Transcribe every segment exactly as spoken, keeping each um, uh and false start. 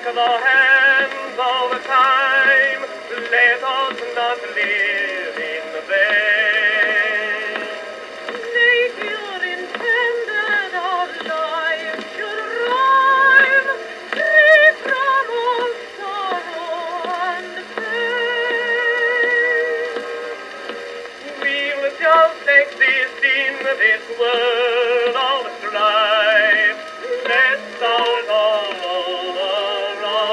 the hands all the time. Let us not live in vain. Nature intended our lives should rhyme, free from all sorrow and pain. We'll just exist in this world of strife. Let's start all over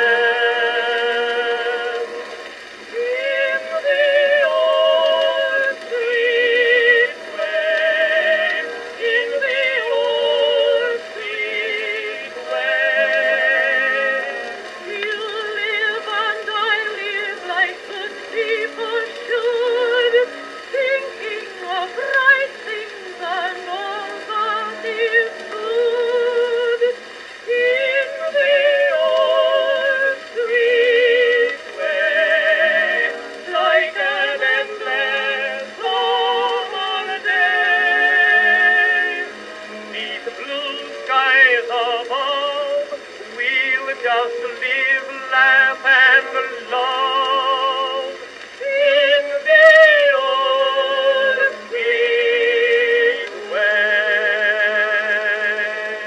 again. In the old sweet way, in the old sweet way. You live and I live like good people should, thinking of right things and all that is good. In the old sweet way, like an endless summer day. Neath the blue skies above, we'll just live, laugh, and love. In the old sweet way.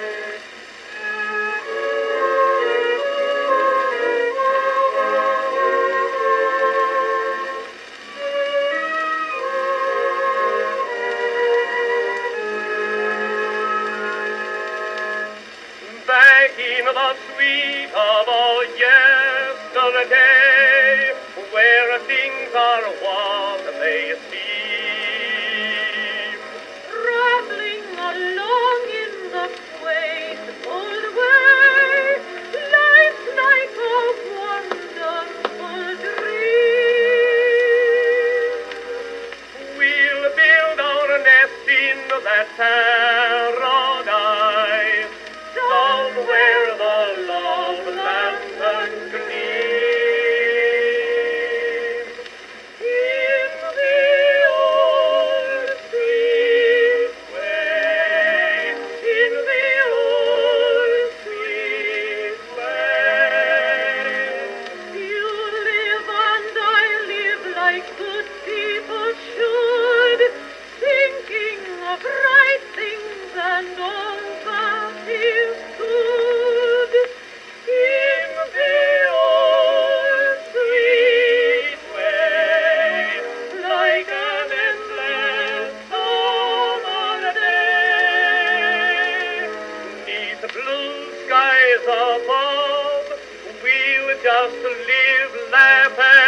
Back in the sweet of our yesterday, where things are what they seem. traveling along in the quaint old way, life's like a wonderful dream. We'll build our nest in that paradise, somewhere the love lanterns gleam. In the old sweet way, in the old sweet way. You live and I live like good people should, thinking of right things and all that is good. In the old sweet way, like an endless summer day. Neath the blue skies above, we'll just live, laugh,